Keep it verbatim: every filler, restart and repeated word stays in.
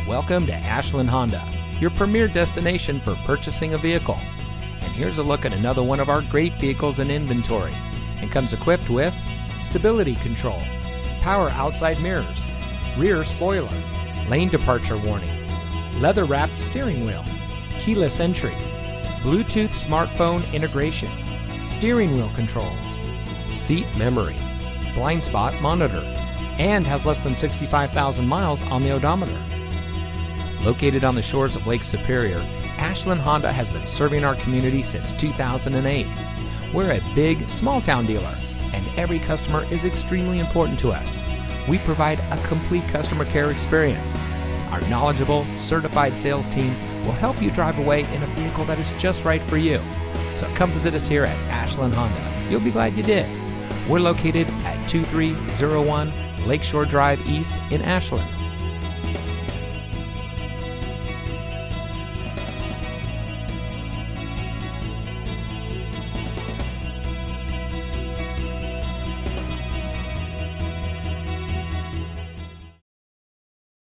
Welcome to Ashland Honda, your premier destination for purchasing a vehicle. And here's a look at another one of our great vehicles in inventory, and comes equipped with stability control, power outside mirrors, rear spoiler, lane departure warning, leather-wrapped steering wheel, keyless entry, Bluetooth smartphone integration, steering wheel controls, seat memory, blind spot monitor, and has less than sixty-five thousand miles on the odometer. Located on the shores of Lake Superior, Ashland Honda has been serving our community since two thousand eight. We're a big, small-town dealer, and every customer is extremely important to us. We provide a complete customer care experience. Our knowledgeable, certified sales team will help you drive away in a vehicle that is just right for you. So come visit us here at Ashland Honda. You'll be glad you did. We're located at two three zero one Lakeshore Drive East in Ashland.